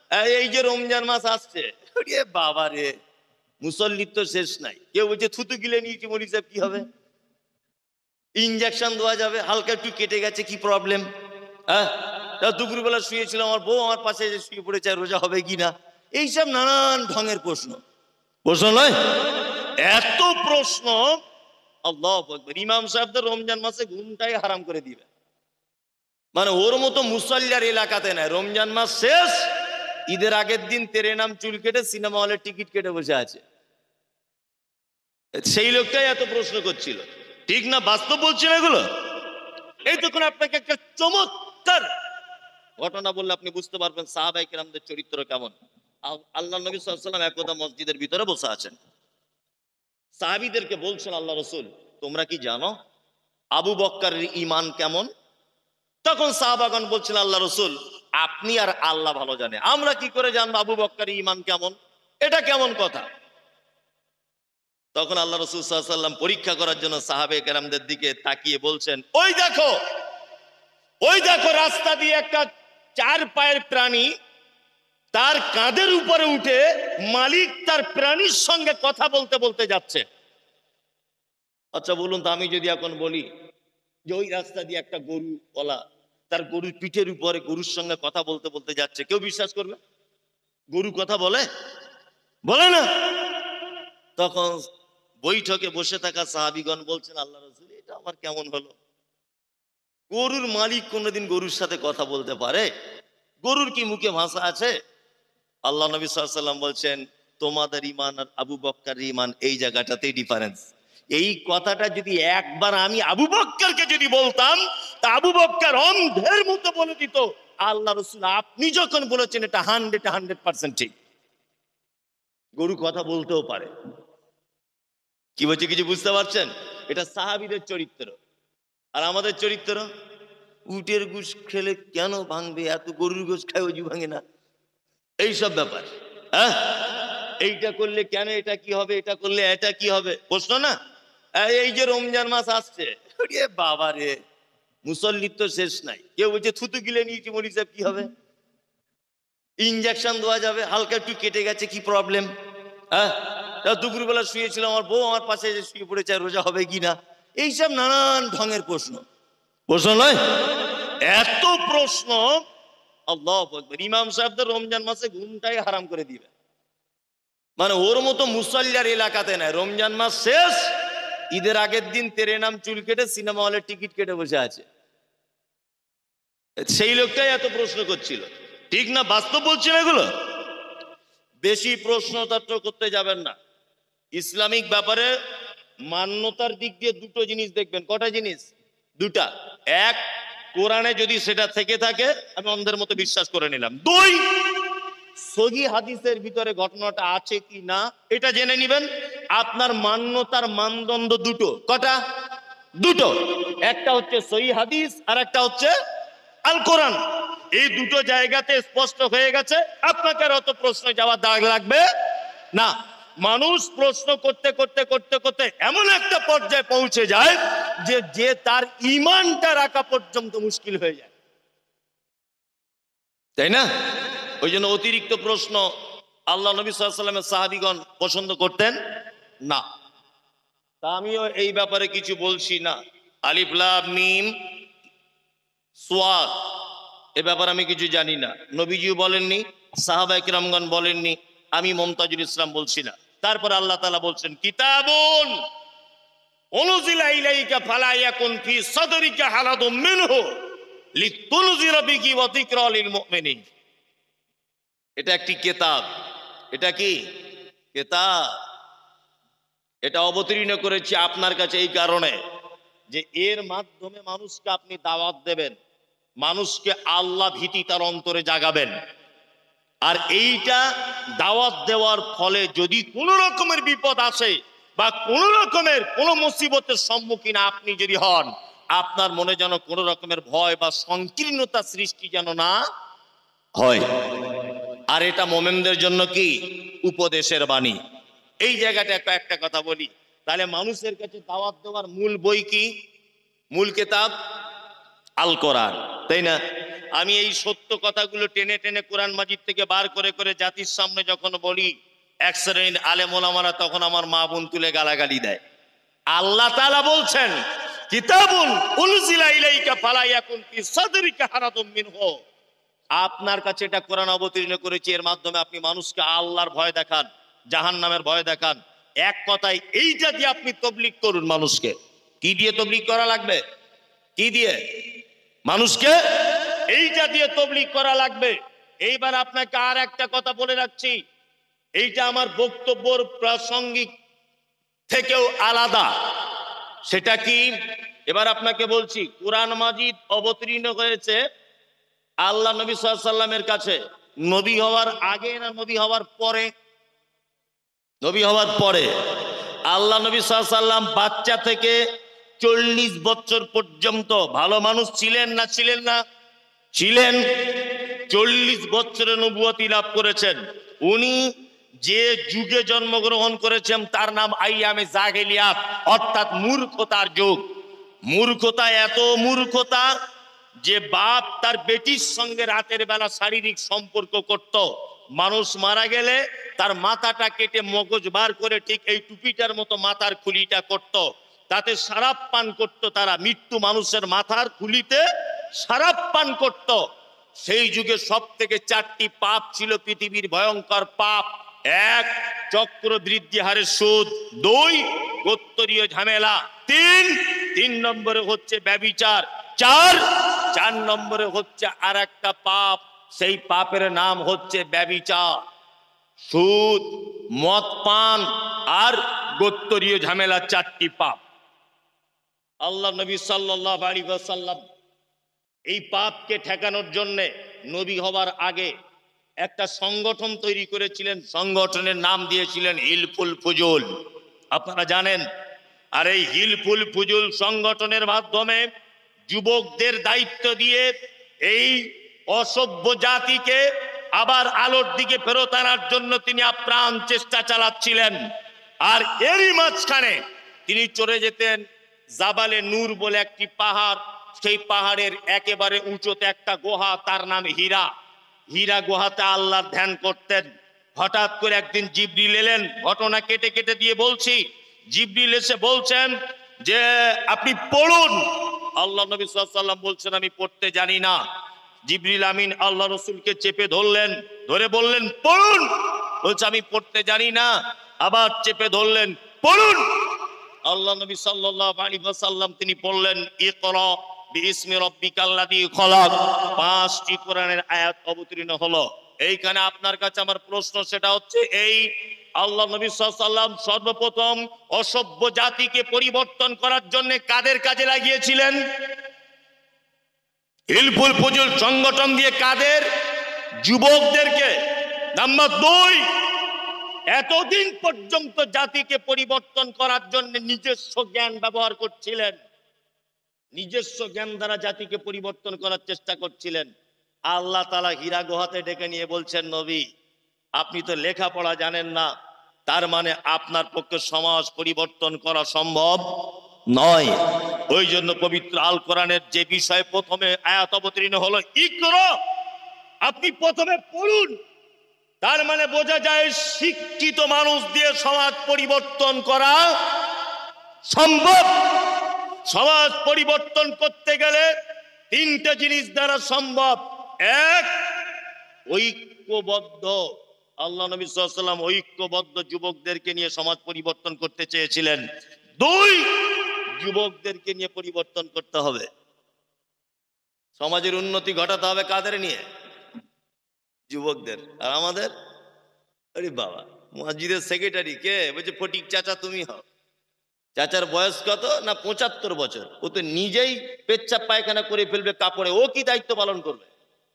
এই যে রমজান মাস আসছে, বাবা রে, মুসল্লির তো শেষ নাই। কেউ বলছে থুতু গিলে নিয়েছি মনি সাহেব, কি হবে? ইঞ্জেকশন দেওয়া যাবে, হালকা একটু কেটে গেছে, কি প্রবলেম? হ্যাঁ, দুপুরবেলা শুয়েছিল, আমার বউ আমার পাশে এসে শুয়ে পড়েছে, রোজা হবে কিনা, এইসব নানান ঢঙের প্রশ্ন। প্রশ্ন নয়, এত প্রশ্ন। আল্লাহু আকবার। ইমাম সাহেবদের রমজান মাসে ঘুমটাই হারাম করে দিবে, মানে ওর মতো মুসল্লির এলাকাতে নাই। রমজান মাস শেষ, ঈদের আগের দিন তেরে নাম চুল কেটে সিনেমা হলের টিকিট কেটে বসে আছে। সেই লোকটাই এত প্রশ্ন করছিল, ঠিক না? বাস্তব বলছি না এগুলো। এই তখন আপনাকে একটা চমৎকার ঘটনা বললে আপনি বুঝতে পারবেন সাহাবায়ে কেরামদের চরিত্র কেমন। আল্লাহ নবী সাল্লাল্লাহু আলাইহি ওয়াসাল্লাম একদা মসজিদের ভিতরে বসে আছেন, সাহাবীদেরকে বলছেন, আল্লাহ রাসূল তোমরা কি জানো আবু বকরের ঈমান কেমন? তখন সাহাবাগণ বলছেন, আল্লাহ রাসূল আপনি আর আল্লাহ ভালো জানে, আমরা কি করে জানবো আবু বকরের ঈমান কেমন? এটা কেমন কথা? তখন আল্লাহ রাসূল সাল্লাল্লাহু আলাইহি ওয়াসাল্লাম পরীক্ষা করার জন্য সাহাবায়ে কেরামদের দিকে তাকিয়ে বলছেন, ওই দেখো, ওই দেখো, রাস্তা দিয়ে একটা চার পায়ের প্রাণী তার কাঁধের উপরে উঠে মালিক তার প্রাণীর সঙ্গে কথা বলতে বলতে যাচ্ছে। আচ্ছা বলুন তো, আমি যদি এখন বলি যে ওই রাস্তা দিয়ে একটা গরুওয়ালা তার গরুর পিঠের উপরে গরুর সঙ্গে কথা বলতে বলতে যাচ্ছে, কেউ বিশ্বাস করবে? গরু কথা বলে? বলে না। তখন বৈঠকে বসে থাকা সাহাবীগণ বলছেন, আল্লাহ রাসূল এটা আমার কেমন হলো? গরুর মালিক কোনোদিন গরুর সাথে কথা বলতে পারে? গরুর কি মুখে ভাষা আছে? আল্লাহ নবী সাল্লাল্লাহু আলাইহি ওয়াসাল্লাম বলছেন, তোমাদের ঈমান আর আবু বকরের ঈমান এই জায়গাটাতেই ডিফারেন্স। এই কথাটা যদি একবার আমি আবু বকরকে যদি বলতাম, তা আবু বকর অন্ধের মতো বলে দিত, আল্লাহ রাসূল আপনি যখন বলেছেন এটা 100% ঠিক। গরু কথা বলতেও পারে। কি বলছে কিছু বুঝতে পারছেন? এটা সাহাবীদের চরিত্র। আর আমাদের চরিত্র, উটের গোশ খেলে কেন ভাঙবে, এত গরুর গোশ খায় অজু ভাঙে না, এইসব ব্যাপার। হ্যাঁ, এইটা করলে কেন, এটা কি হবে, এটা করলে এটা কি হবে, প্রশ্ন না? এই যে রমজান মাস আসছে, বাবা রে, মুসল্লির তো শেষ নাই। কেউ বলছে থুতু গিলে নিয়েছি মনি সাহেব, কি হবে? ইঞ্জেকশন দেওয়া যাবে, হালকা একটু কেটে গেছে, কি প্রবলেম? হ্যাঁ, দুপুরবেলা শুয়েছিল, আমার বউ আমার পাশে এসে শুয়ে পড়েছে, রোজা হবে কিনা, এইসব নানান ঢঙের প্রশ্ন। প্রশ্ন নয়, এত প্রশ্ন। আল্লাহু আকবার। ইমাম সাহেবদের রমজান মাসে ঘুমটাই হারাম করে দিবে, মানে ওর মতো মুসল্লির এলাকাতে নাই। রমজান মাস শেষ, ঈদের আগের দিন তেরে নাম চুল কেটে সিনেমা হলের টিকিট কেটে বসে আছে। সেই লোকটাই এত প্রশ্ন করছিল, ঠিক না? বাস্তব বলছি না এগুলো। বেশি প্রশ্নতত্ত্ব করতে যাবেন না। ইসলামিক ব্যাপারে মান্যতার দিক দিয়ে দুটো জিনিস দেখবেন। কটা জিনিস? দুটা। এক, কোরআনে যদি সেটা থেকে থাকে আমি অন্ধের মতো বিশ্বাস করে নিলাম। দুই, সহি হাদিসের ভিতরে ঘটনাটা আছে কি না এটা জেনে নেবেন। আপনার মান্যতার মানদণ্ড দুটো। কটা? দুটো। একটা হচ্ছে সহি হাদিস, আর একটা হচ্ছে আল কোরআন। এই দুটো জায়গাতে স্পষ্ট হয়ে গেছে, আপনাকে আর অত প্রশ্ন যাওয়ার দাগ লাগবে না। মানুষ প্রশ্ন করতে করতে করতে করতে এমন একটা পর্যায়ে পৌঁছে যায় যে তার ঈমানটা রাখা পর্যন্ত মুশকিল হয়ে যায়, তাই না? ওই জন্য অতিরিক্ত প্রশ্ন আল্লাহ নবী সাল্লাল্লাহু আলাইহি ওয়াসাল্লামের সাহাবীগণ পছন্দ করতেন না। তা আমিও এই ব্যাপারে কিছু বলছি না। আলিফ লাম মিম সাদ, এ ব্যাপারে আমি কিছু জানি না। নবীজিও বলেননি, সাহাবায়ে কেরামগণ বলেননি, আমি মুমতাজুল ইসলাম বলছি না। তারপর আল্লাহ তাআলা বলছেন, কিতাবুন উনজিলা ইলাইকা ফালা ইয়াকুন ফি সাদরিকা হালাদুম মিনহু লিতুনজিরা বিহি ওয়া যিকরা লিল মুমিনিন। এটা একটি কিতাব। এটা কি কিতাব? এটা অবতীর্ণ করেছি আপনার কাছে এই কারণে যে এর মাধ্যমে মানুষকে আপনি দাওয়াত দেবেন, মানুষকে আল্লাহ ভীতি তার অন্তরে জাগাবেন। আর এইটা দাওয়াত দেওয়ার ফলে যদি কোনো রকমের বিপদ আসে বা কোনো রকমের কোনো মুসিবতের সম্মুখীন আপনি যদি হন, আপনার মনে যেন কোনো রকমের ভয় বা সংকীর্ণতা সৃষ্টি যেন না হয়। আর এটা মোমেনদের জন্য কি উপদেশের বাণী। এই জায়গাটা একটা কথা বলি, তাহলে মানুষের কাছে দাওয়াত দেওয়ার মূল বই কি? মূল কিতাব আল কোরআন, তাই না? আমি এই সত্য কথাগুলো টেনে টেনে কোরআন মাজিদ থেকে বার করে করে জাতির সামনে যখন বলি, এক শ্রেণীর আলেম ওলামারা তখন আমার মা বোন তুলে গালাগালি দেয়। আল্লাহ তাআলা বলছেন, কিতাবুন উনজিলা ইলাইকা ফালা ইয়াকুন ফি সাদরিকা হারাতুম মিনহু, আপনার কাছে এটা কোরআন অবতীর্ণ করেছি, এর মাধ্যমে আপনি মানুষকে আল্লাহর ভয় দেখান, জাহান্নামের ভয় দেখান। এক কথায় এইটা দিয়ে আপনি তবলিগ করুন মানুষকে। কি দিয়ে তবলিগ করা লাগবে? কি দিয়ে? মানুষকে এইটা দিয়ে তবলিগ করা লাগবে। এইবার আপনাকে আর একটা কথা বলে রাখছি, এইটা আমার বক্তব্যের প্রাসঙ্গিক থেকেও আলাদা। সেটা কি? এবার আপনাকে বলছি, কোরআন মাজিদ অবতীর্ণ হয়েছে আল্লাহ নবী সাল্লাল্লাহু আলাইহি সাল্লামের কাছে নবী হওয়ার আগে না নবী হওয়ার পরে? নবী হওয়ার পরে। আল্লাহ নবী সাল্লাল্লাহু আলাইহি সাল্লাম বাচ্চা থেকে 40 বছর পর্যন্ত ভালো মানুষ ছিলেন না ছিলেন না? ছিলেন। 40 বছরে নবুয়তি লাভ করেছেন। উনি যে যুগে জন্মগ্রহণ করেছেন তার নাম আইয়ামে জাহেলিয়াত, অর্থাৎ মূর্খতার যুগ। মূর্খতা, এত মূর্খতা যে বাপ তার বেটির সঙ্গে রাতের বেলা শারীরিক সম্পর্ক করত। মানুষ মারা গেলে তার মাথাটা কেটে মগজ বার করে ঠিক এই টুপিটার মতো মাথার খুলিটা করত, তাতে শরাব পান করত তারা। মৃত্যু মানুষের মাথার খুলিতে শরাব পান করত। সেই যুগে সব থেকে 4টি পাপ ছিল পৃথিবীর ভয়ঙ্কর পাপ। 1, চক্রবৃদ্ধি হারে সুদ। 2, গোত্রীয় ঝামেলা। 3 নম্বরে হচ্ছে ব্যভিচার। 4 নম্বরে হচ্ছে আর একটা পাপ, সেই পাপের নাম হচ্ছে ব্যভিচার, সুদ, মদ পান আর গোত্রীয় ঝামেলা। 4টি পাপ। আল্লাহ নবী সাল্লাল্লাহু আলাইহি ওয়াসাল্লাম এই পাপকে ঠেকানোর জন্য নবী হবার আগে একটা সংগঠন তৈরি করেছিলেন। সংগঠনের নাম দিয়েছিলেন হিলফুল ফুজুল। আপনারা জানেন। আর এই হিলফুল ফুজুল সংগঠনের মাধ্যমে যুবকদের দায়িত্ব দিয়ে এই অসভ্য জাতিকে আবার আলোর দিকে ফেরত আনার জন্য তিনি আপ্রাণ চেষ্টা চালাচ্ছিলেন। আর এরই মাঝখানে তিনি চলে যেতেন জাবালে নূর বলে একটি পাহাড়। সেই পাহাড়ের একেবারে উঁচুতে একটা গুহা, তার নাম হীরা। হীরা গুহাতে আল্লাহর ধ্যান করতেন। হঠাৎ করে একদিন জিবরিল এলেন। ঘটনা কেটে কেটে দিয়ে বলছি। জিবরিল এসে বলছেন যে আপনি পড়ুন। আল্লাহ নবী সাল্লাল্লাহু আলাইহি ওয়াসাল্লাম বলছেন আমি পড়তে জানি না। জিবরিল আমিন আল্লাহ রসুলকে চেপে ধরলেন, ধরে বললেন পড়ুন। বলছে আমি পড়তে জানি না। আবার চেপে ধরলেন, পড়ুন। আল্লাহ নবী সাল্লাল্লাহু আলাইহি ওয়াসাল্লাম তিনি পড়লেন ইকরা বিইসমি রাব্বিকাল্লাযী খলাক। 5টি কোরআনের আয়াত অবতীর্ণ হলো। এইখানে আপনার কাছে আমার প্রশ্ন, সেটা হচ্ছে এই আল্লাহ নবী সাল্লাল্লাহু আলাইহি ওয়াসাল্লাম সর্বপ্রথম অসভ্য জাতিকে পরিবর্তন করার জন্য কাদের কাজে লাগিয়েছিলেন? হিলফুল ফুজুল সংগঠন দিয়ে। কাদের? যুবকদেরকে। নাম্বার 2, এতদিন পর্যন্ত জাতিকে পরিবর্তন করার জন্য নিজস্ব জ্ঞান ব্যবহার করছিলেন। নিজস্ব জ্ঞান দ্বারা জাতিকে পরিবর্তন করার চেষ্টা করছিলেন। আল্লাহ তাআলা হীরা গুহাতে ডেকে নিয়ে বলছেন নবী আপনি তো লেখাপড়া জানেন না, তার মানে আপনার পক্ষে সমাজ পরিবর্তন করা সম্ভব নয়। ওই জন্য পবিত্র আল কোরআনের যে বিষয়ে প্রথমে আয়াত অবতীর্ণ হলো ইকরা, আপনি প্রথমে পড়ুন। তার মানে বোঝা যায় শিক্ষিত মানুষ দিয়ে সমাজ পরিবর্তন করা সম্ভব। সমাজ পরিবর্তন করতে গেলে 3টে জিনিস দ্বারা সম্ভব। 1, ঐক্যবদ্ধ। আল্লাহ নবী সাল্লাল্লাহু আলাইহি ওয়াসাল্লাম ঐক্যবদ্ধ যুবকদেরকে নিয়ে সমাজ পরিবর্তন করতে চেয়েছিলেন। 2, যুবকদেরকে নিয়ে পরিবর্তন করতে হবে। সমাজের উন্নতি ঘটাতে হবে কাদের নিয়ে? যুবকদের। আর আমাদের, আরে বাবা, মসজিদের সেক্রেটারি কে? বলছে ফটিক চাচা তুমি হও। চাচার বয়স কত? না 75 বছর। ও তো নিজেই পেচ্ছাপ পায়খানা করে ফেলবে কাপড়ে, ও কি দায়িত্ব পালন করবে?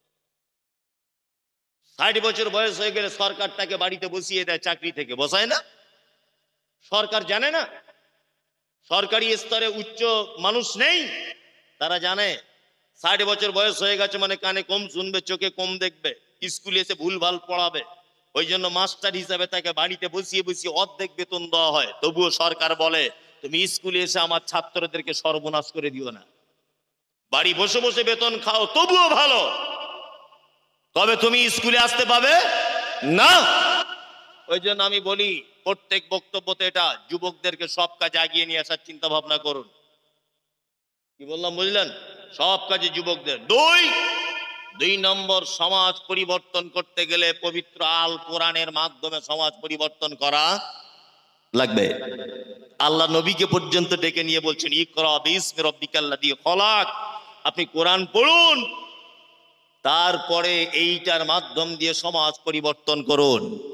60 বছর বয়স হয়ে গেলে সরকার তাকে বাড়িতে বসিয়ে দেয়, চাকরি থেকে বসায় না। সরকার জানে না? সরকারি স্তরে উচ্চ মানুষ নেই, তারা জানে 60 বছর বয়স হয়ে গেছে মানে কানে কম শুনবে, চোখে কম দেখবে, স্কুলে এসে ভুলভাল পড়াবে। ওই জন্য মাস্টার হিসাবে তাকে বাড়িতে বসিয়ে বসিয়ে অর্ধেক বেতন দেওয়া হয়। তবুও সরকার বলে তুমি স্কুলে এসে আমার ছাত্রদেরকে সর্বনাশ করে দিও না। বাড়ি বসে বসে বেতন খাও তবুও ভালো, তবে তুমি স্কুলে আসতে পাবে না। ওই জন্য আমি বলি প্রত্যেক বক্তব্যতে এটা, যুবকদেরকে সব কাজে এগিয়ে নিয়ে আসার চিন্তা ভাবনা করুন। কি বললাম বুঝলেন? সব কাজে যুবকদের। দুই নম্বর, সমাজ পরিবর্তন করতে গেলে পবিত্র আল কোরআনের মাধ্যমে সমাজ পরিবর্তন করা লাগবে। আল্লাহ নবীকে পর্যন্ত ডেকে নিয়ে বলছেন ইকরা বিসমি রাব্বিকাল্লাযী খলাক, আপনি কোরআন পড়ুন, তারপরে এইটার মাধ্যম দিয়ে সমাজ পরিবর্তন করুন।